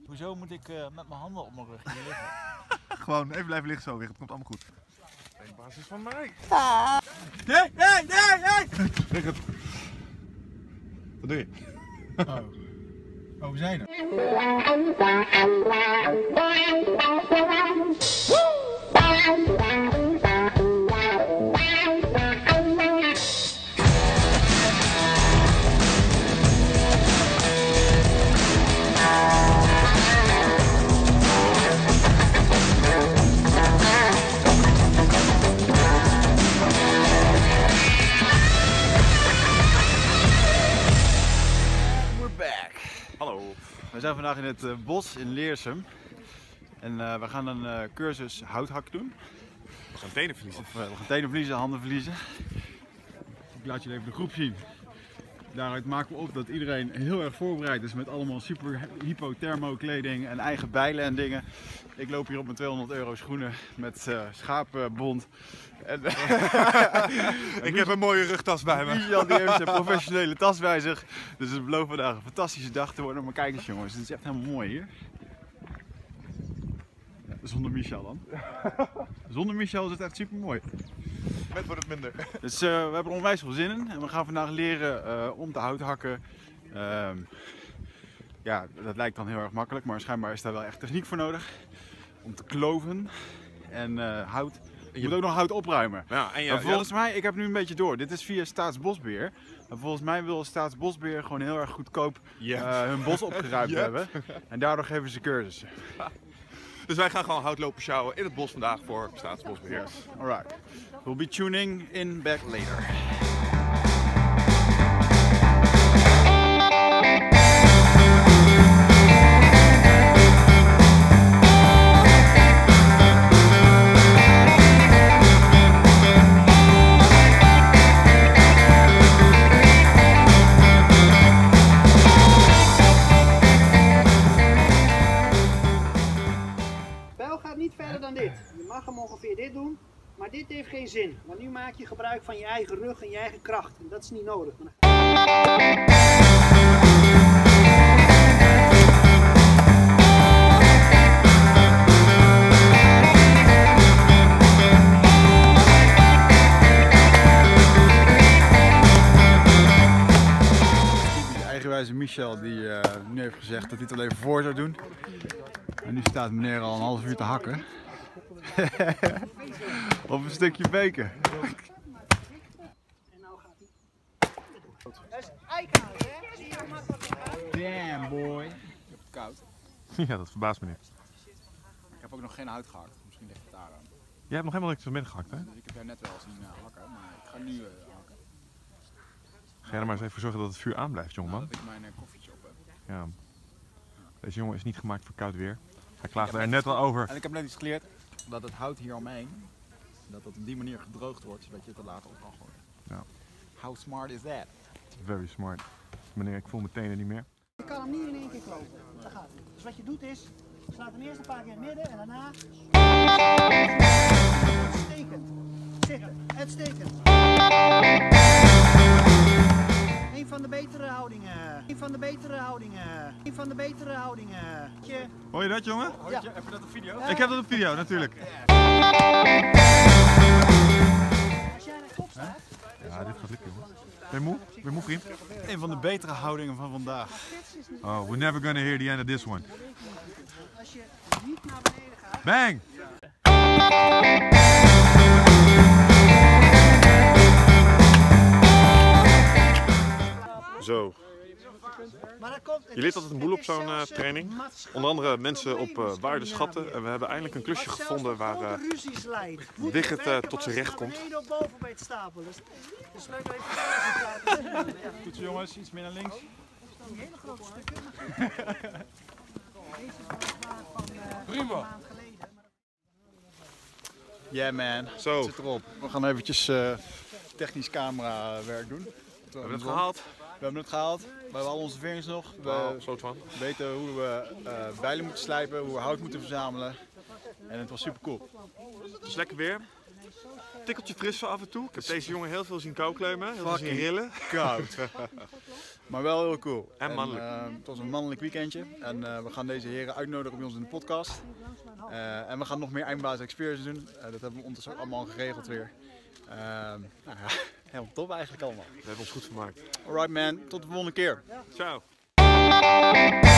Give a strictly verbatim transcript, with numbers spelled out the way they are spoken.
Hoezo moet ik uh, met mijn handen op mijn rug hier liggen? Gewoon even blijven liggen zo weer, het komt allemaal goed. Geen basis van mij. Ah. Nee, nee, nee, nee! Rickert. Wat doe je? Oh. Oh, we zijn er. We zijn vandaag in het uh, bos in Leersum en uh, we gaan een uh, cursus houthak doen. We gaan tenen verliezen. Of, uh, we gaan tenen verliezen, handen verliezen. Ik laat jullie even de groep zien. Daaruit maken we op dat iedereen heel erg voorbereid is met allemaal super hypothermo kleding en eigen bijlen en dingen. Ik loop hier op mijn tweehonderd euro schoenen met uh, schapenbond. En, ik heb een mooie rugtas bij me. Michel die heeft zijn professionele tas bij zich. Dus het belooft vandaag een fantastische dag te worden. Maar kijk eens jongens, het is echt helemaal mooi hier. Ja, zonder Michel dan. Zonder Michel is het echt super mooi. Met wordt het minder. Dus uh, we hebben er onwijs veel zin in. En we gaan vandaag leren uh, om te hout hakken. Uh, ja, dat lijkt dan heel erg makkelijk, maar schijnbaar is daar wel echt techniek voor nodig. Om te kloven en uh, hout. Je moet ook nog hout opruimen. Ja, en je, maar volgens ja, mij, ik heb nu een beetje door, dit is via Staatsbosbeheer. En volgens mij wil Staatsbosbeheer gewoon heel erg goedkoop yeah. uh, hun bos opgeruimd yep. hebben. En daardoor geven ze cursussen. Dus wij gaan gewoon hout lopen sjouwen in het bos vandaag voor Staatsbosbeheer. Yes. Alright. We'll be tuning in back later. Niet verder dan dit. Je mag hem ongeveer dit doen, maar dit heeft geen zin. Want nu maak je gebruik van je eigen rug en je eigen kracht. En dat is niet nodig. De eigenwijze Michel die uh, nu heeft gezegd dat hij het alleen voor zou doen. En nu staat meneer al een half uur te hakken. Op een stukje bacon. En nou gaat hij. Dat is eikenhout, hè? Zie je hoe makkelijk het gaat? Damn boy. Ik heb het koud. Ja, dat verbaast me niet. Ik heb ook nog geen hout gehakt. Misschien ligt het daar aan. Jij hebt nog helemaal niks van binnen gehakt, hè? Dus ik heb daar net wel zien uh, hakken, maar ik ga nu uh, hakken. Ga jij er maar eens even voor zorgen dat het vuur aan blijft, jongeman. Nou, dat ik mijn uh, koffietje op heb. Ja. Deze jongen is niet gemaakt voor koud weer. Hij klaagde er net al over. En ik heb net iets geleerd dat het hout hier omheen, dat dat op die manier gedroogd wordt, zodat je het er later op kan gooien. Ja. How smart is that? Very smart. Meneer, ik voel mijn tenen niet meer. Je kan hem niet in één keer klopen. Dat gaat niet. Dus wat je doet is, je slaat hem eerst een paar keer in het midden en daarna... Uitstekend. Zitten. Uitstekend. Een van de betere houdingen. Een van de betere houdingen. Een van de betere houdingen. Je... Hoor je dat, jongen? Hoor je, ja. Heb je dat op video? Ja. Ik heb dat op video, natuurlijk. Ja. Als jij rechtop staat... Ja, dit gaat lukken, jongen. Ben je moe? Ben je moe, vriend? Een van de betere houdingen van vandaag. Oh, we're never gonna hear the end of this one. Als je niet naar beneden gaat... Bang! Zo. Je leert altijd een boel op zo'n uh, training. Onder andere mensen op uh, waarde schatten. En we hebben eindelijk een klusje gevonden waar uh, Wigert uh, tot zijn recht komt. Goed zo jongens, iets meer naar links. Hele grote stukken. Prima. Yeah man, Zo. het zit erop. We gaan eventjes uh, technisch camera werk doen. We hebben het gehaald. We hebben het gehaald. We hebben al onze vingers nog. We Oh, soort van. weten hoe we uh, bijlen moeten slijpen, hoe we hout moeten verzamelen. En het was super cool. Het is lekker weer. tikkeltje fris zo af en toe. Ik heb deze jongen heel veel zien kouklemmen, heel veel zien rillen. Koud. Maar wel heel cool. En mannelijk. En, uh, het was een mannelijk weekendje en uh, we gaan deze heren uitnodigen bij ons in de podcast. Uh, en we gaan nog meer Eindbazen Experience doen. Uh, dat hebben we ondertussen ook allemaal geregeld weer. Uh, nou ja, helemaal top eigenlijk allemaal. We hebben ons goed vermaakt. Alright man, tot de volgende keer. Ciao.